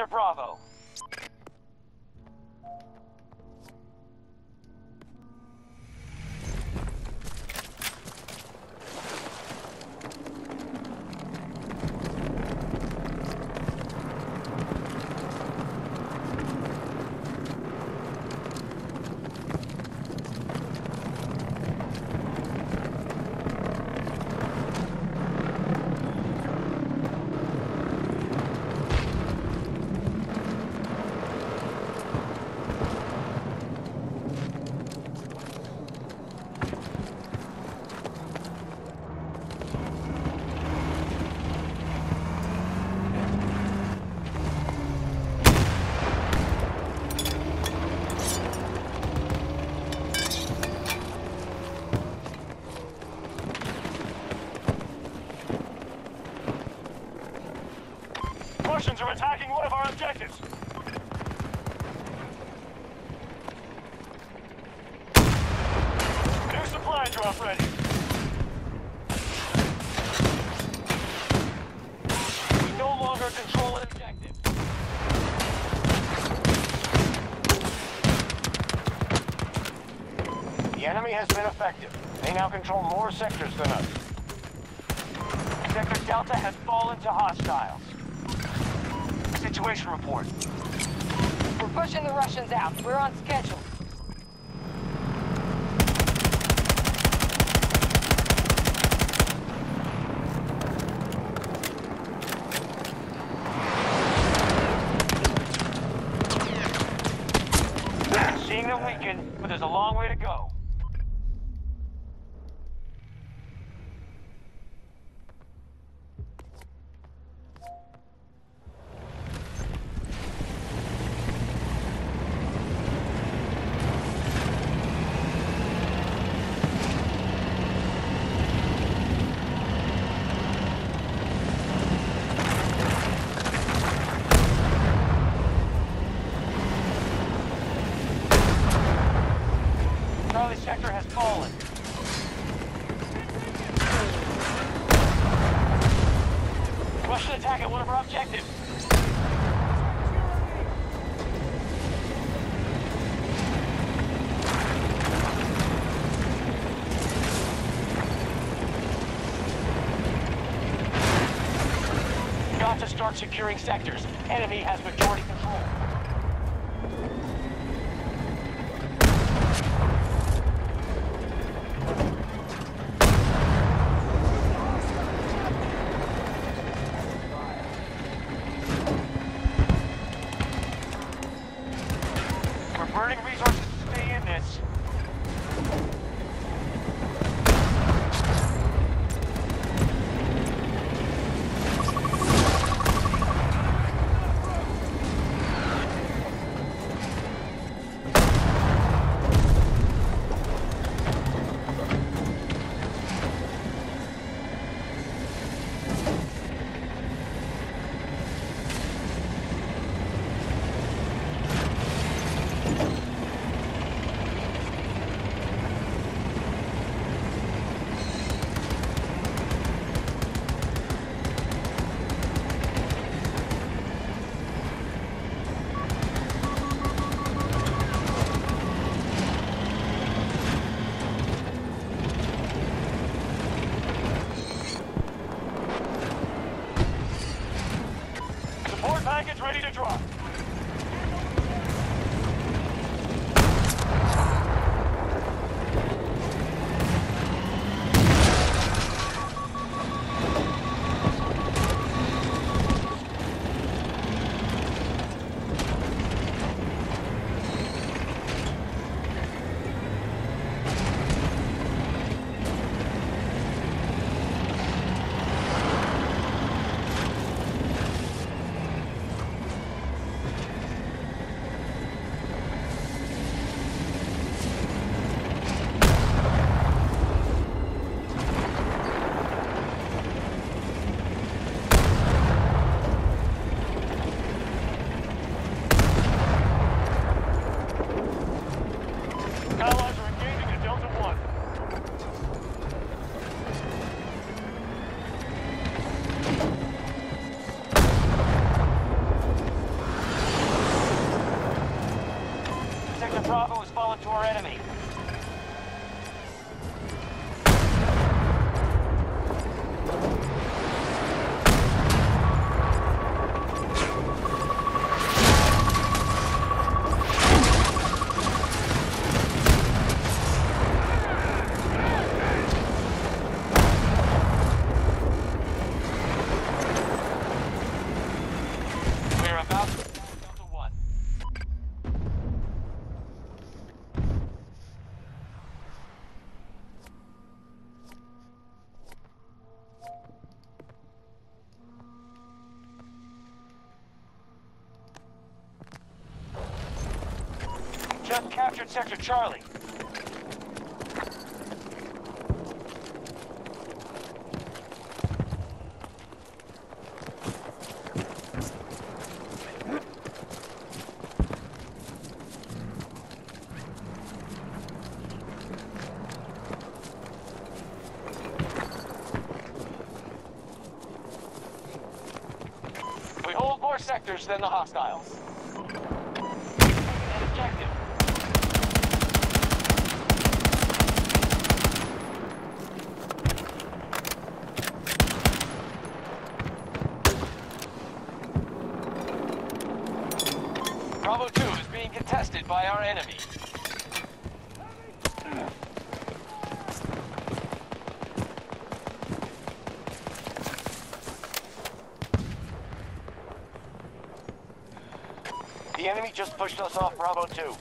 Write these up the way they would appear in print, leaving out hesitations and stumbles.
Sector Bravo. Russians are attacking one of our objectives. New supply drop ready. We no longer control an objective. The enemy has been effective. They now control more sectors than us. Sector Delta has fallen to hostiles. Situation report. We're pushing the Russians out. We're on schedule. Seeing them weaken, but there's a long way to go. Charlie sector has fallen. Russian attack at one of our objectives. Got to start securing sectors. Enemy has majority control. Burning resources to stay in this. Support package ready to drop. to our enemy. We're about to down to 1. Just captured Sector Charlie. We hold more sectors than the hostiles. An objective. Bravo 2 is being contested by our enemy. The enemy just pushed us off Bravo 2.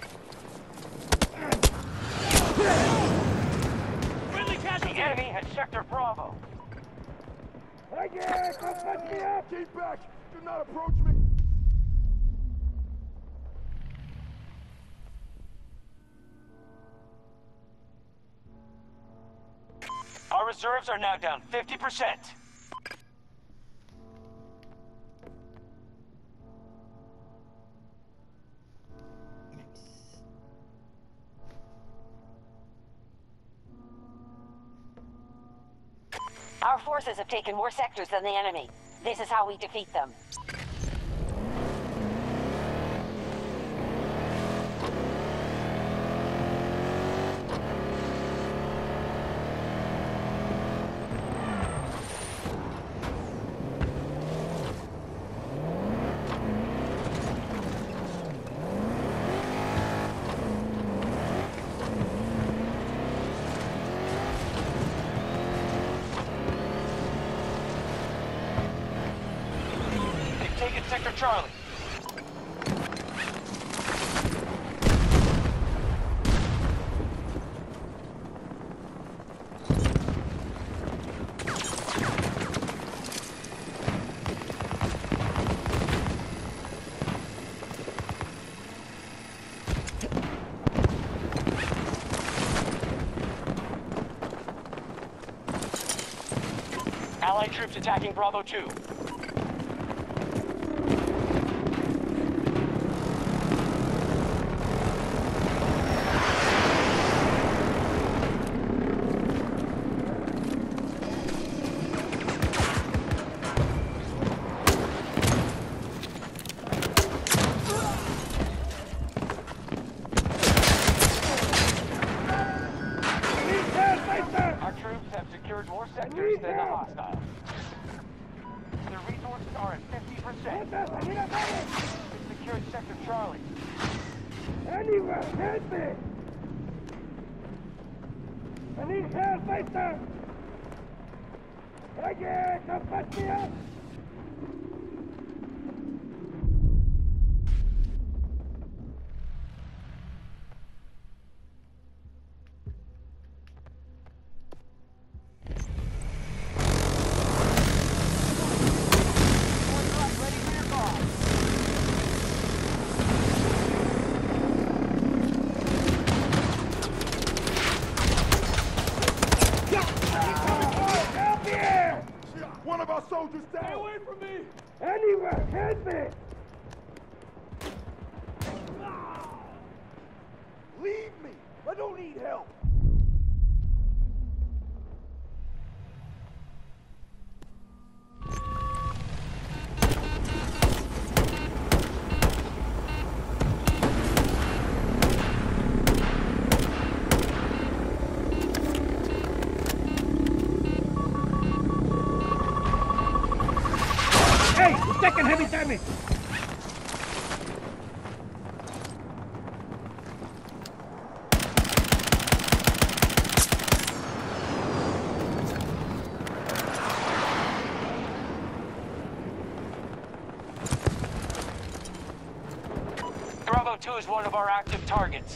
Friendly The casualty! enemy had Sector Bravo. Again, come fuck me up! Keep back! Do not approach me! Our reserves are now down 50%. Our forces have taken more sectors than the enemy. This is how we defeat them. They've taken Sector Charlie. Allied troops attacking Bravo 2. Our troops have secured more sectors than the hostiles. Their resources are at 50%. We've secured Sector Charlie. Anywhere, help me! I need help, Maester! Again, come fuck me up! Help here! One of our soldiers down! Stay away from me! Anywhere, help me! Leave me! I don't need help! Bravo 2 is one of our active targets.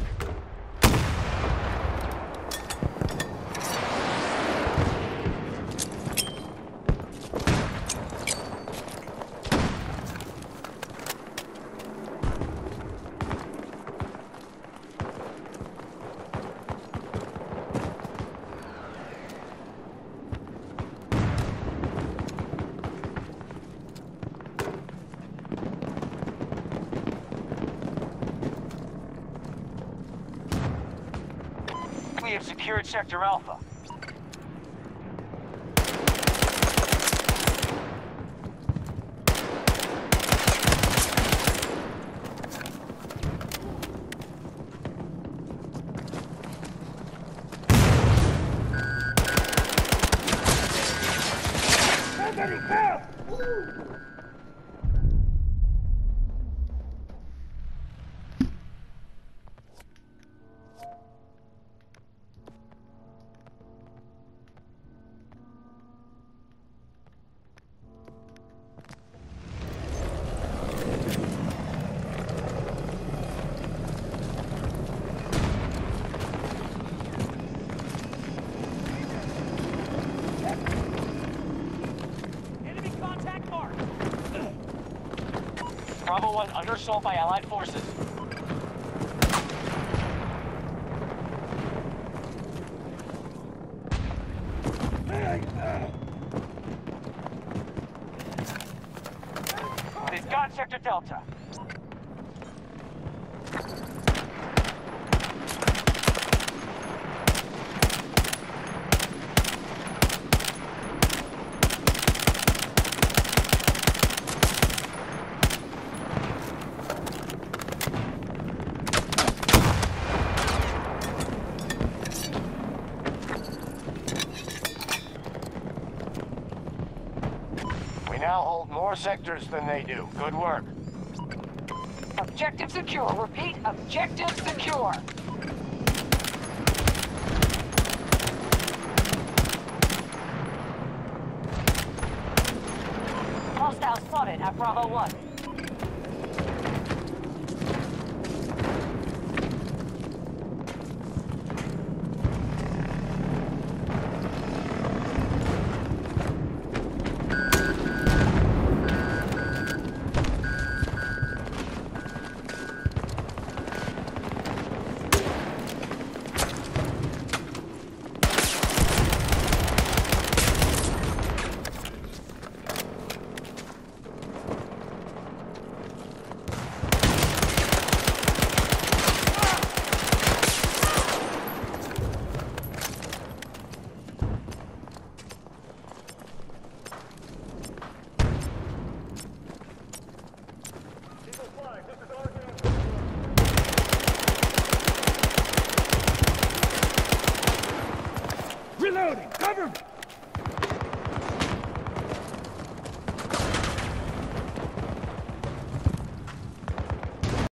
We have secured Sector Alpha. Somebody help! Enemy contact marked. Bravo 1 under assault by Allied forces. They've got Sector Delta. We now hold more sectors than they do. Good work. Objective secure. Repeat, objective secure. Hostile spotted at Bravo 1.